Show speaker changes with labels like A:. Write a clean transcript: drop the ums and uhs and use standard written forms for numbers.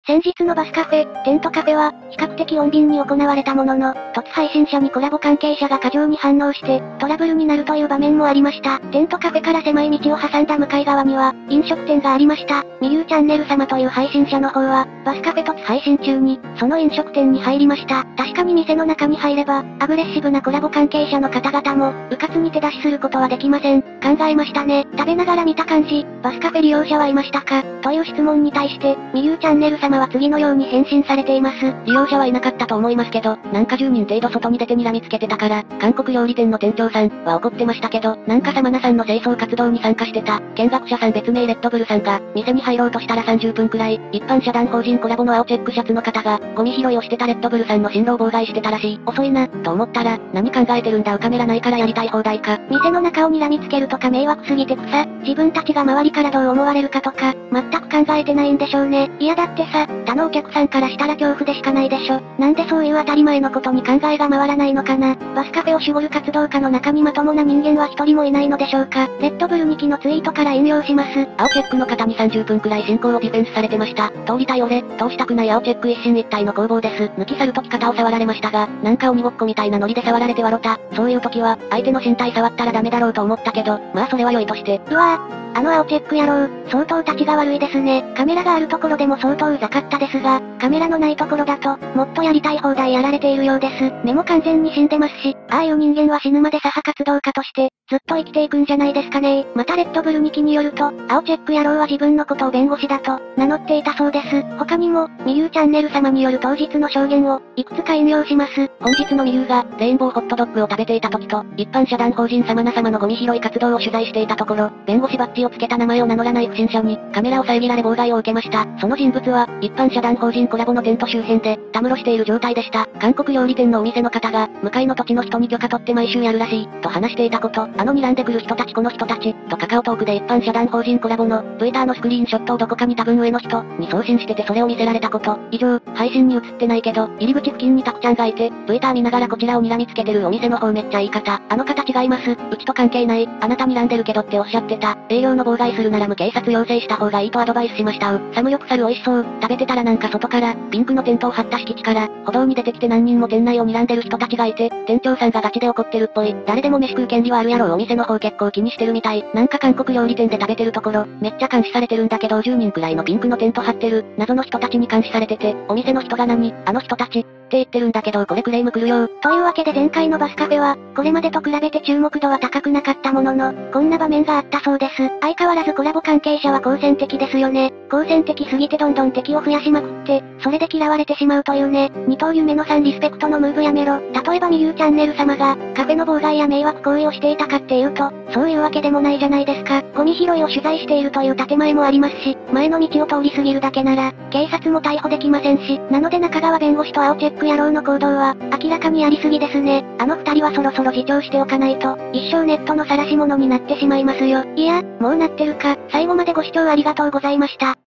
A: 先日のバスカフェ、テントカフェは、比較的穏便に行われたものの、突配信者にコラボ関係者が過剰に反応して、トラブルになるという場面もありました。テントカフェから狭い道を挟んだ向かい側には、飲食店がありました。みゆうチャンネル様という配信者の方は、バスカフェ突配信中に、その飲食店に入りました。確かに店の中に入れば、アグレッシブなコラボ関係者の方々も、迂闊に手出しすることはできません。考えましたね。食べながら見た感じ、バスカフェ利用者はいましたかという質問に対して、みゆうチャンネル様は次のように返信されています。
B: 利用者はいなかったと思いますけど、なんか10人程度外に出て睨みつけてたから、韓国料理店の店長さんは怒ってましたけど、なんかサマナさんの清掃活動に参加してた、見学者さん別名レッドブルさんが、店に入ろうとしたら30分くらい、一般社団法人コラボの青チェックシャツの方が、ゴミ拾いをしてたレッドブルさんの進路を妨害してたらしい。遅いな、と思ったら、何考えてるんだカメラないからやりたい放題か。
A: 店の中を睨みつけるとか迷惑すぎて草、自分たちが周りからどう思われるかとか、全く考えてないんでしょうね。いやだってさ、他のお客さんからしたら恐怖でしかないでしょ。なんでそういう当たり前のことに考えが回らないのかな。バスカフェを守護る活動家の中にまともな人間は一人もいないのでしょうか。レッドブル2期のツイートから引用します。
B: 青チェックの方に30分くらい進行をディフェンスされてました。通りたい俺、通したくない青チェック一進一退の攻防です。抜き去るとき肩を触られましたが、なんか鬼ごっこみたいなノリで触られて笑った。そういう時は、相手の身体触ったらダメだろうと思ったけど、まあそれは良いとして。
A: うわぁ。あの青チェック野郎、相当立ちが悪いですね。カメラがあるところでも相当うざかったですが、カメラのないところだと、もっとやりたい放題やられているようです。目も完全に死んでますし、ああいう人間は死ぬまで左派活動家として、ずっと生きていくんじゃないですかね。またレッドブル2期によると、青チェック野郎は自分のことを弁護士だと、名乗っていたそうです。他にも、みゆうチャンネル様による当日の証言を、いくつか引用します。
B: 本日のみゆうが、レインボーホットドッグを食べていた時と、一般社団法人サマナ様のゴミ拾い活動を取材していたところ、弁護士バッジをつけた名前を名乗らない不審者に、カメラを遮られ妨害を受けました。その人物は、一般社団法人コラボのテント周辺で、たむろしている状態でした。韓国料理店のお店の方が、向かいの土地の人に許可取って毎週やるらしい、と話していたこと、睨んでくる人たちこの人たち、とカカオトークで一般社団法人コラボの、Twitter のスクリーンショットをどこかに多分上の人、に送信しててそれを見せられたこと。以上、配信に映ってないけど、入り口付近にタクちゃんがいて、Twitter 見ながらこちらを睨みつけてるお店の方めっちゃいい方。あの方違います。うちと関係ない。あなた睨んでるけどっておっしゃってた。営業の妨害するなら無警察要請した方がいいとアドバイスしましたサムギョプサル美味しそう。食べてたらなんか外から、ピンクのテントを張った敷地から、歩道に出てきて何人も店内を睨んでる人たちがいて、店長さんがガチで怒ってるっぽい。誰でも飯食う権利はあるやろお店の方結構気にしてるみたい。なんか韓国料理店で食べてるところ、めっちゃ監視されてるんだけど10人くらいのピンクのテント張ってる、謎の人たちに監視されてて、お店の人が何、あの人たち、って言ってるんだけどこれクレーム来るよ。
A: というわけで前回のバスカフェは、これまでと比べて注目度は高くなかったものの、こんな場面があったそうです。相変わらずコラボ関係者は好戦的ですよね。好戦的すぎてどんどん敵を増やしまくって、それで嫌われてしまうというね。二刀夢のさんリスペクトのムーブやめろ。例えばみゆうチャンネル様が、カフェの妨害や迷惑行為をしていたかっていうと、そういうわけでもないじゃないですか。ゴミ拾いを取材しているという建前もありますし、前の道を通り過ぎるだけなら、警察も逮捕できませんし、なので中川弁護士と青チェック野郎の行動は、明らかにやりすぎですね。あの二人はそろそろ自重しておかないと、一生ネットの晒し者になってしまいますよ。いや、もうなってるか。最後までご視聴ありがとうございました。